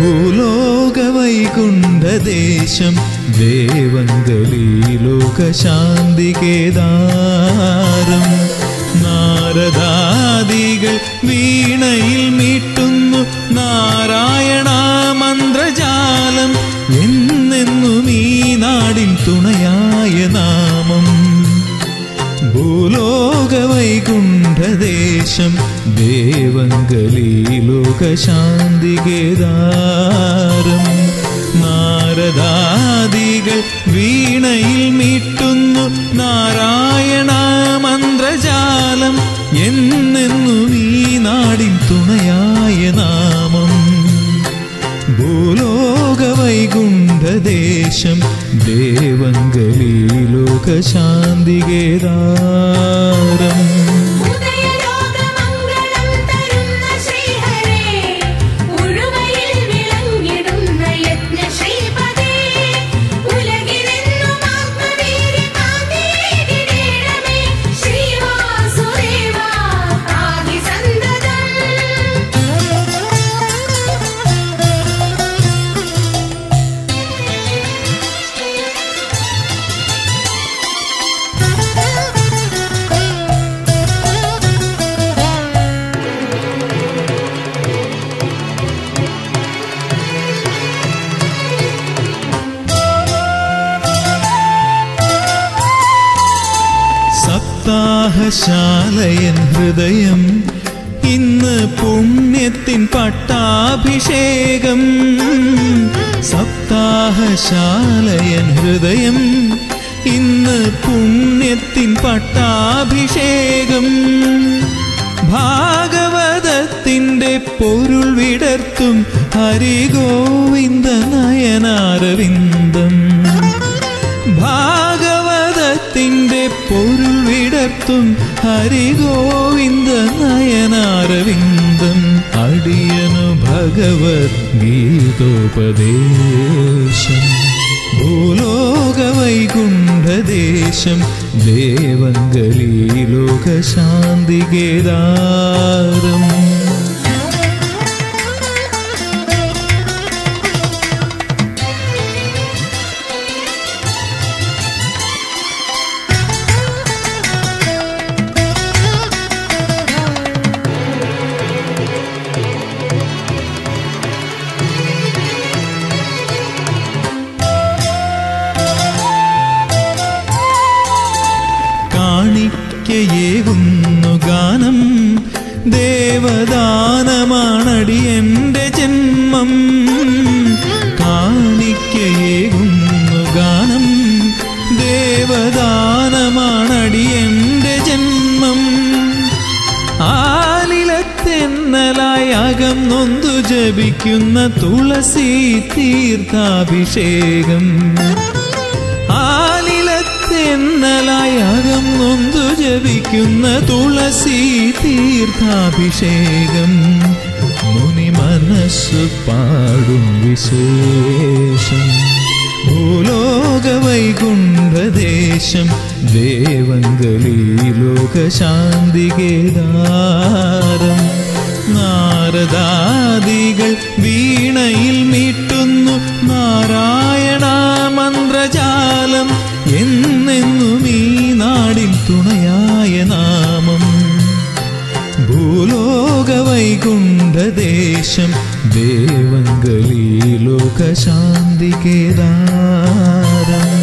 ഭൂലോകവൈകുണ്ഠദേശം ദേവങ്കലി ലോകശാന്തികേദാരം. നാരദാദികൾ വീണയിൽ മീട്ടുന്നു നാരായണ മന്ത്രജാലം. എന്നെന്നും ഈ നാടിൻ തുണയായ നാമം. ഭൂലോകവൈകുണ്ഠദേശം ദേവങ്കലി ലോകശാന്തികേദാരം. നാരദാദികൾ വീണയിൽ മീട്ടുന്നു നാരായണ മന്ത്രജാലം. എന്നെന്നും ഈ നാടിൻ തുണയായ നാമം. ഭൂലോകവൈകുണ്ഠദേശം ദേവങ്കലി ലോകശാന്തികേദാരം. സപ്താഹശാലയൻ ഹൃദയം ഇന്ന് പുണ്യത്തിൻ പട്ടാഭിഷേകം. സപ്താഹശാലയൻ ഹൃദയം ഇന്ന് പുണ്യത്തിൻ പട്ടാഭിഷേകം. ഭാഗവതത്തിൻ്റെ പൊരുൾ വിടർത്തും ഹരിഗോവിന്ദ നയനാരവിന്ദം. ഭാഗവതത്തിൻ്റെ പൊരുൾ വിടർത്തും ഹരിഗോവിന്ദ നയനാരവിന്ദം. അടിയനു ഭഗവത്ഗീതോപദേശം. ഭൂലോകവൈകുണ്ഠദേശം ദേവങ്കലി ലോകശാന്തികേദാരം. കാണിക്കയേകുന്നു ഗാനം ദേവദാനമാണടിയന്റെ ജന്മം. കാണിക്കയേകുന്നു ഗാനം ദേവദാനമാണടിയന്റെ ജന്മം. ആലിലത്തെന്നലായി അകം നൊന്തു ജപിക്കുന്ന തുളസി തീർത്ഥാഭിഷേകം. ആലിലത്തെന്നലായി അകം നൊന്തു ജപിക്കുന്ന തുളസി തീർത്ഥാഭിഷേകം. മുനി മനസ്സു പാടും വിശേഷം. ഭൂലോകവൈകുണ്ഠദേശം ദേവങ്കലി ലോകശാന്തികേദാരം. നാരദാദികൾ വീണയിൽ മീട്ടുന്നു നാരായണ മന്ത്രജാലം. എന്നെന്നും ഈ നാടിൻ തുണയായ നാമം. ഭൂലോകവൈകുണ്ഠദേശം ദേവങ്കലി ലോകശാന്തികേദാരം.